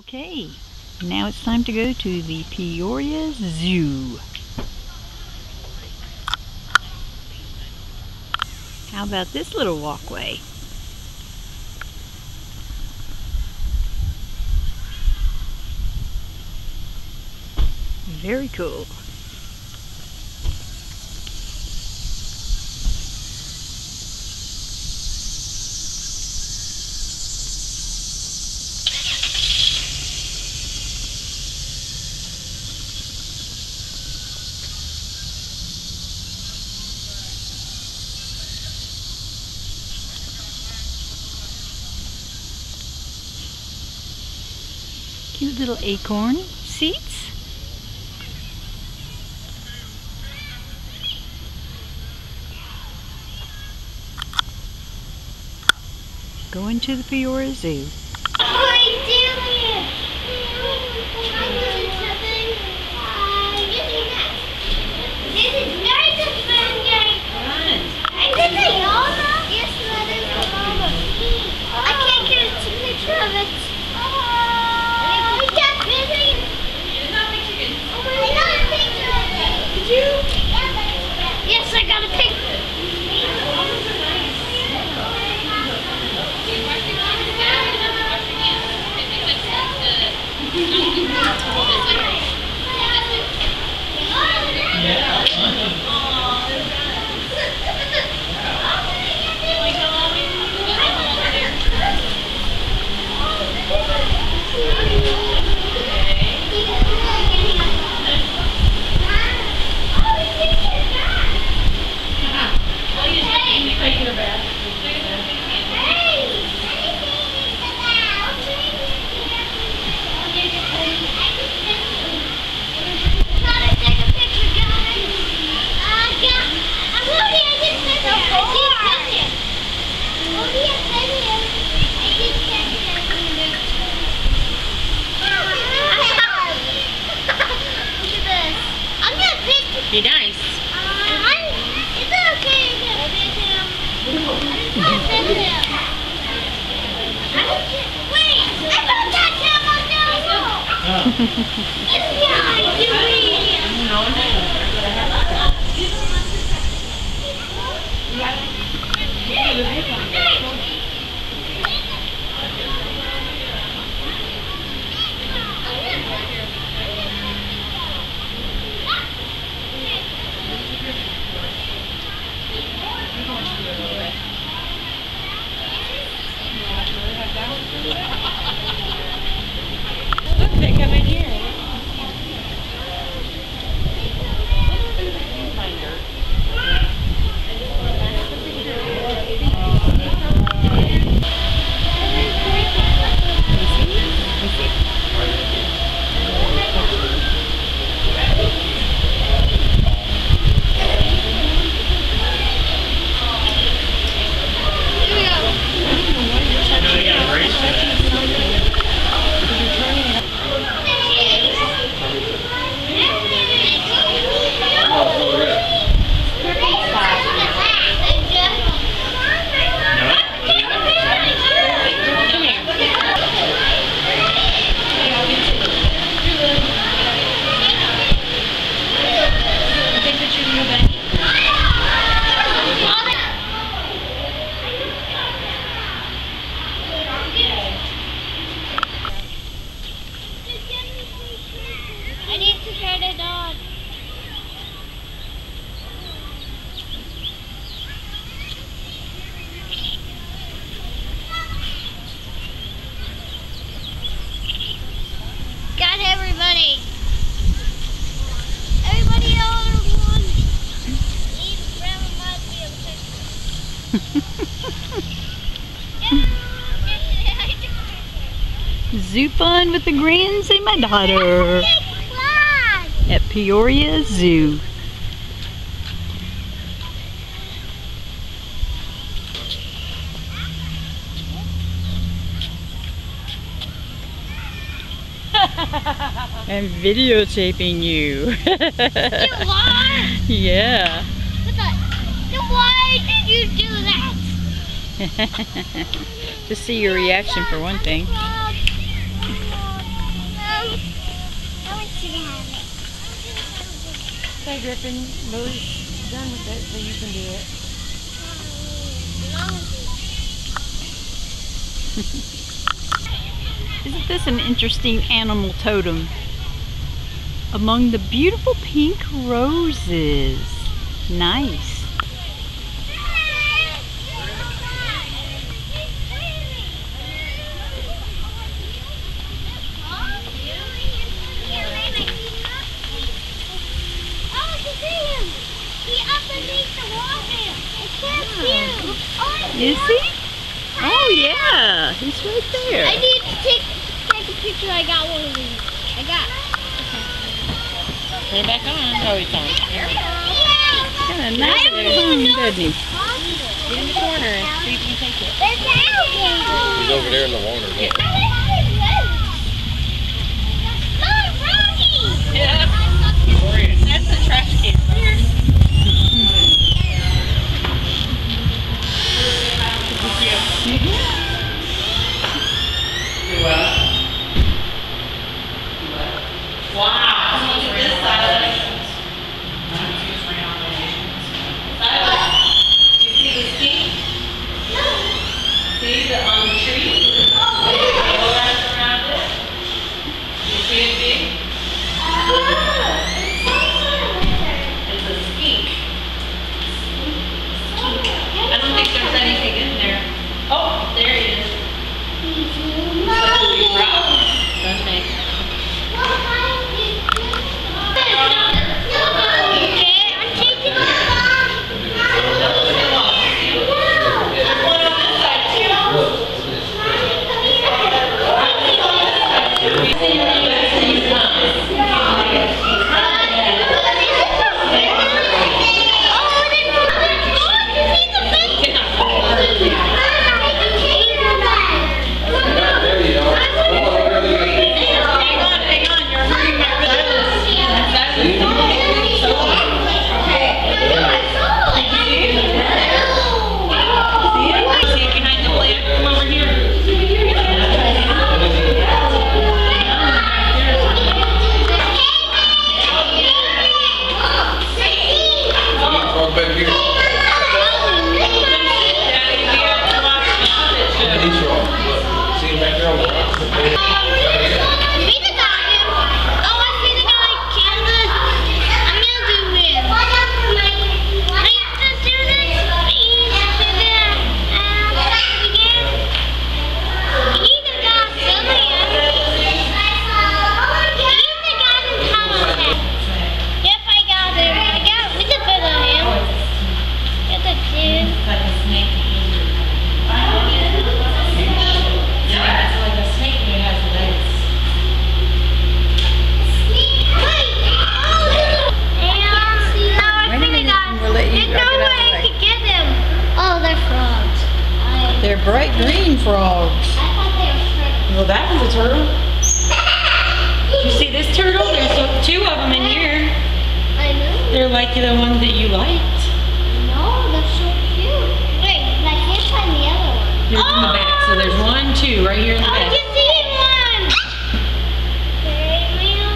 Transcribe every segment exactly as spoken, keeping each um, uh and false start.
Okay, now it's time to go to the Peoria Zoo. How about this little walkway? Very cool. Cute little acorn seats. Going to the Peoria Zoo. Yes, I got a picture. Be nice. Uh, is it okay to get a picture? Wait, I thought that cam was down low. Yeah, I do it. No, Look, they come in here. I need to turn it on. Got everybody. Everybody all in one. Even Grandma might be a picture. Zoo fun with the grands and my daughter at Peoria Zoo. I'm videotaping you. You are? Yeah. Then why did you do that? To see your reaction for one thing. Okay, Griffin, Lily's done with it, so you can do it. Isn't this an interesting animal totem? Among the beautiful pink roses. Nice. Is he? Oh yeah, he's right there. I need to take take a picture. I got one of these. I got. Put it back on. Oh, it's on. Here. Kind of nice, doesn't he? Get in the corner and see if you can take it. There's an alligator. He's over there in the water. Yeah. Look, Rocky. Yeah. That's the trash can. Here. Wow. Look at this side of it. Do you see the skink? See the on the tree? All wrapped around it. Do you see it big? It's a skink. I don't think there's anything in there. Oh, there he is. Looks like a big rock, doesn't he? They're bright green frogs. I thought they were turtles. Well, that was a turtle. You see this turtle? There's two of them in here. I know. They're like the ones that you liked. No, they're so cute. Wait, I can't find the other one. Here's in the back. So there's one, two, right here in the I back. can see one. Very real.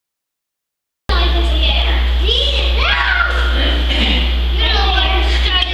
Yeah.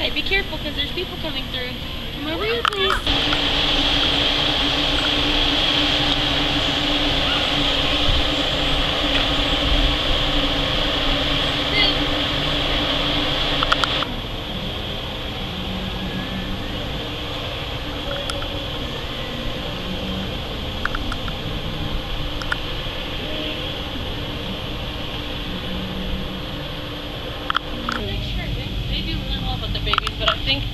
Hey, be careful because there's people coming through. Come over here, please. Maybe a little about the babies, but I think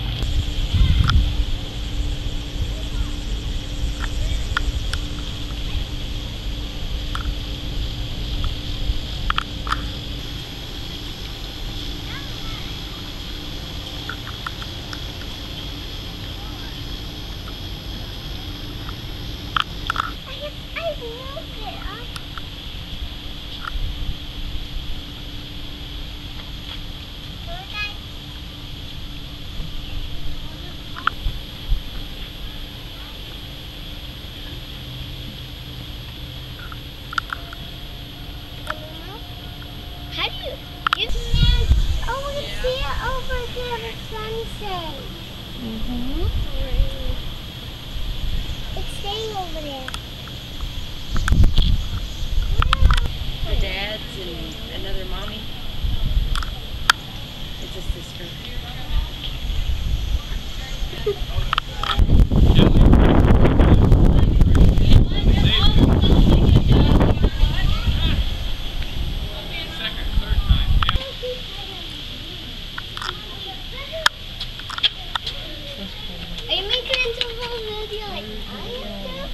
How do you? It's oh, we can see it over there, the sunset. Mm-hmm. It's staying over there. the dads and another mommy. It's a sister. Are you making it into a whole video like I am now?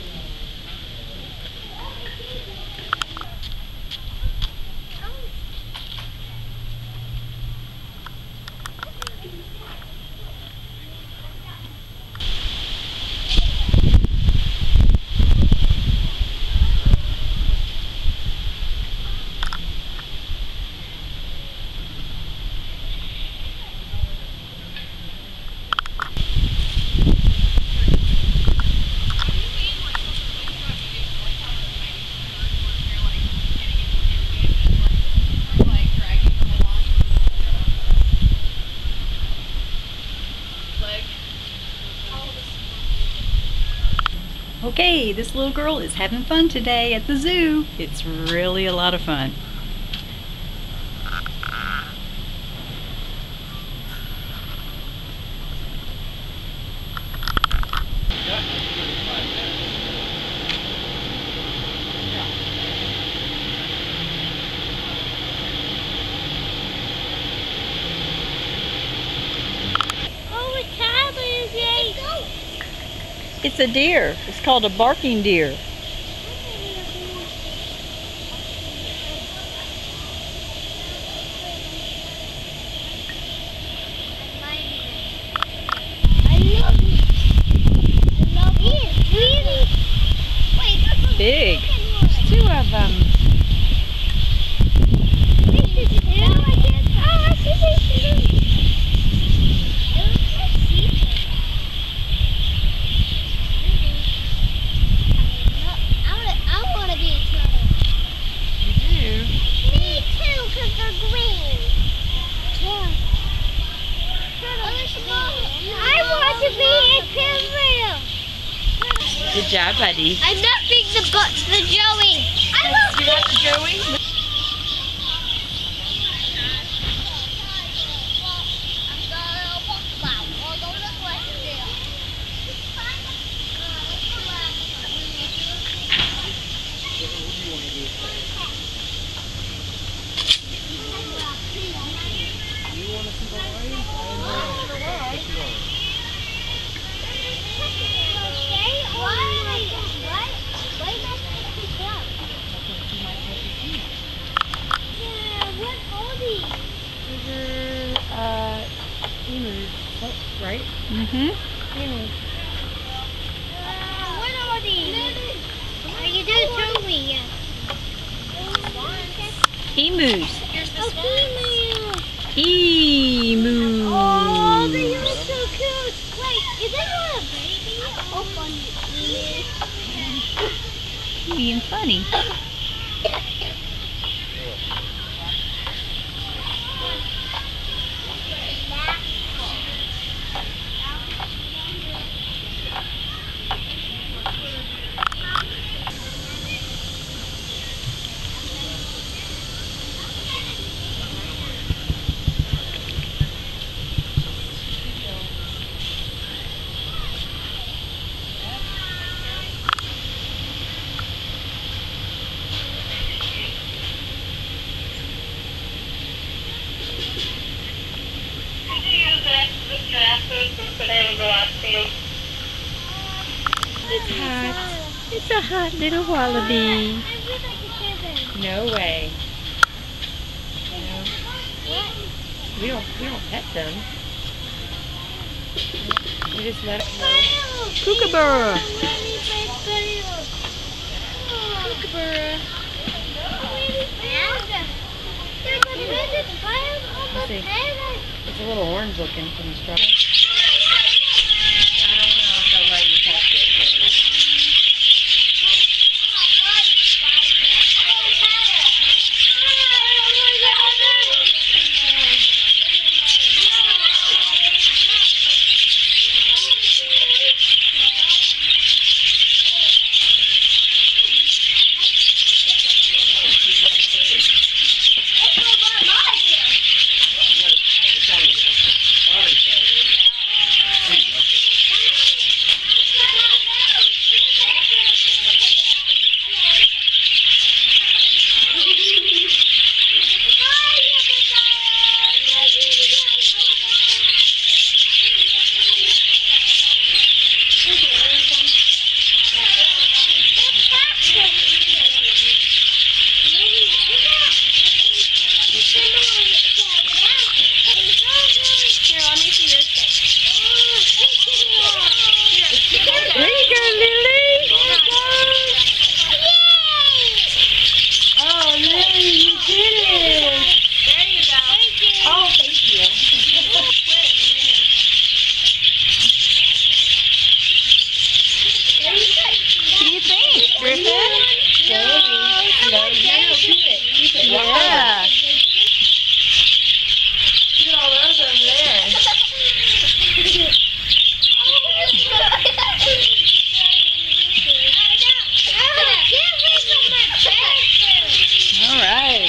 Okay, this little girl is having fun today at the zoo. It's really a lot of fun. Oh, a tablet is a goat. It's a deer. It's called a barking deer. I love it. I love it. Really? Wait, that's a Big. There's Two of them. This is it. Oh, I can't. Oh, I see this. It looks like sea. I want to be a turtle. You do? Me too, because they're green. Yeah. I want to be a turtle. Good job, buddy. I'm not being the but the Joey. I love You got the Joey? Uh, emus, right? Mm-hmm. Uh, what are these? Are you doing show me? Yes. Emus. Here's the Oh, swans. emu. Emu. Oh, they look so cute. Wait, is that not a baby? Oh, funny. You being funny. It's hot. It's a hot little wallaby. No way. No. We don't, we don't pet them. We just let it go. Kookaburra. Kookaburra. It's a little orange looking from the straw. I don't know if they'll let you touch it. Yeah. You're all over there. All right.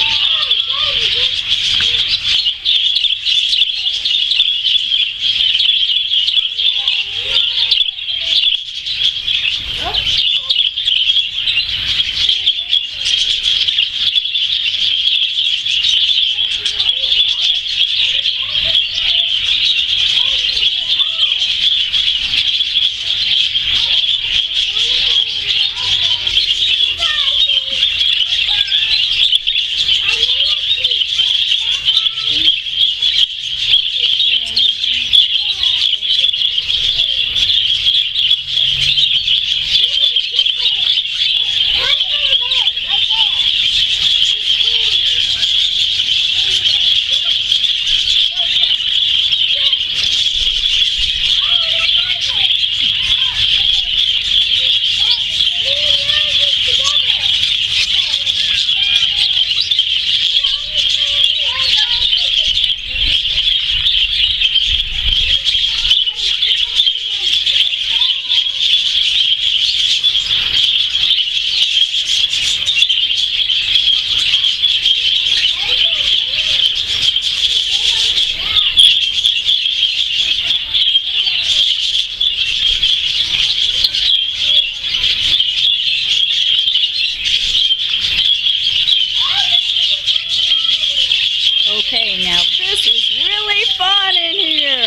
Okay, now this is really fun in here.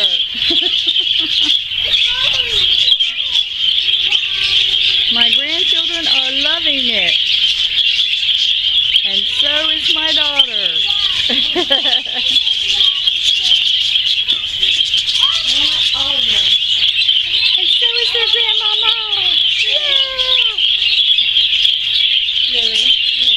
My grandchildren are loving it. And so is my daughter. And so is their grandmama. Yeah.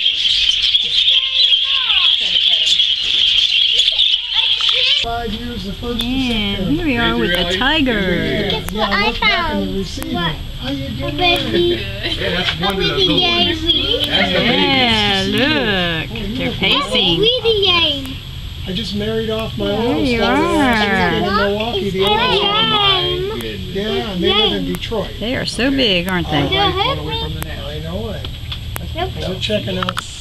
Five years, the first And here we are with the tiger. Guess what I found? What? How you doing? A baby. Yeah, that's one of With the the little ones. yay. That's the Yeah, biggest. look. They're pacing. With the yay. I just married off my There oldest you daughter are. in Milwaukee, the It's oldest a one. yay. My goodness. Yeah, and they live in Detroit. They are so big, aren't they? Do it hurt me? I know it. I was checking out.